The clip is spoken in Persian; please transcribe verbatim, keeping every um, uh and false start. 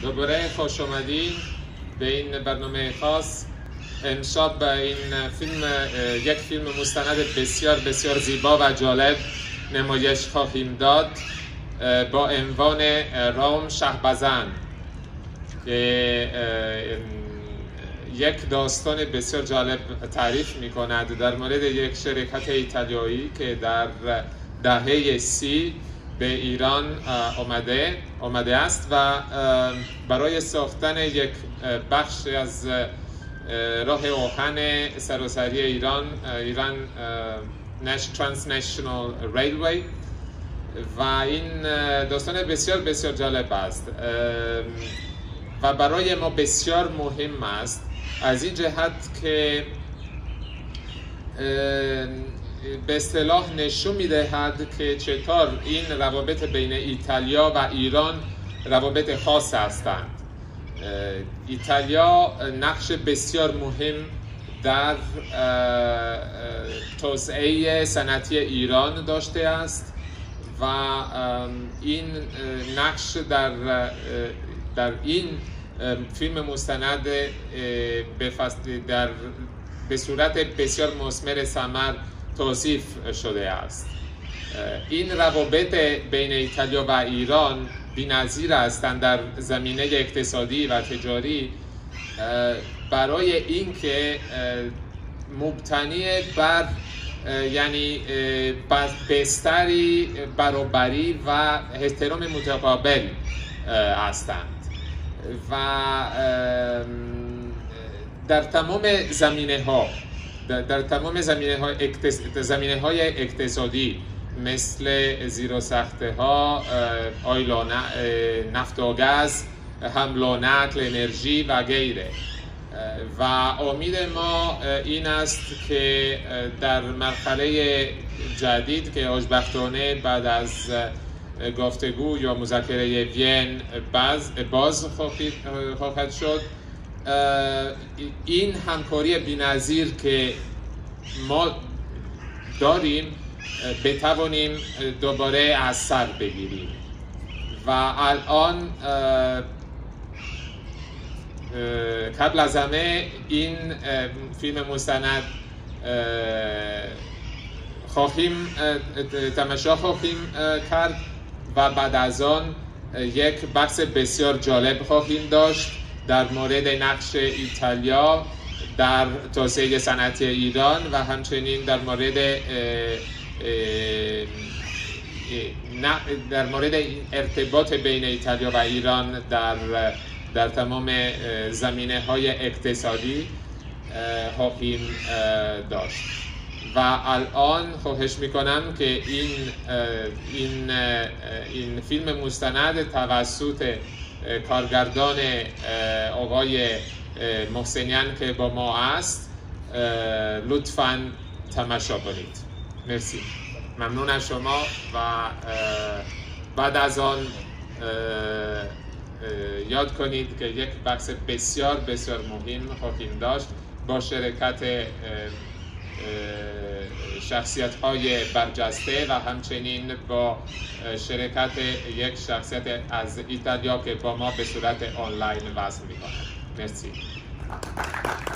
دوباره خوش آمدین به این برنامه خاص. امشب به این فیلم، یک فیلم مستند بسیار بسیار زیبا و جالب نمایش خواهیم داد با عنوان رام شهبزن، که یک داستان بسیار جالب تعریف می کند در مورد یک شرکت ایتالیایی که در دهه سی به ایران آمده آمده است و برای ساختن یک بخش از راه آهن سراسری ایران ایران ترانسنشنال ریلوی، و این داستان بسیار بسیار جالب است و برای ما بسیار مهم است از این جهت که به اصطلاح نشون می‌دهد که چطور این روابط بین ایتالیا و ایران روابط خاص هستند. ایتالیا نقش بسیار مهم در توسعه صنعتی ایران داشته است و این نقش در در این فیلم مستند به در به صورت بسیار مثمر ثمر توصیف شده است. این روابط بین ایتالیا و ایران بی‌نظیر هستند در زمینه اقتصادی و تجاری، برای اینکه مبتنی بر یعنی بستری برابری و احترام متقابل هستند و در تمام زمینه ها در, در تمام زمینه های اقتص... زمینه های اقتصادی مثل زیرساخته ها، آیل و نفت و گاز، حمل و نقل انرژی و غیره. و امید ما این است که در مرحله جدید که خوشبختانه بعد از گفتگو یا مذاکره وین باز, باز خواهد شد، این همکاری بی‌نظیر که ما داریم بتوانیم دوباره از سر بگیریم. و الان قبل از همه این فیلم مستند خواهیم تماشا خواهیم کرد و بعد از آن یک بحث بسیار جالب خواهیم داشت در مورد نقش ایتالیا در توسعه صنعتی ایران و همچنین در مورد در مورد ارتباط بین ایتالیا و ایران در در تمام زمینه های اقتصادی خواهیم داشت. و الان خواهش میکنم که این این این فیلم مستند توسط کارگردان آقای محسنیان که با ما است لطفاً تماشا کنید. مرسی، ممنون از شما. و بعد از آن یاد کنید که یک بحث بسیار بسیار مهم خواهیم داشت با شرکت شخصیت های برجسته و همچنین با شرکت یک شخصیت از ایتالیا که با ما به صورت آنلاین وصل می کند. مرسی.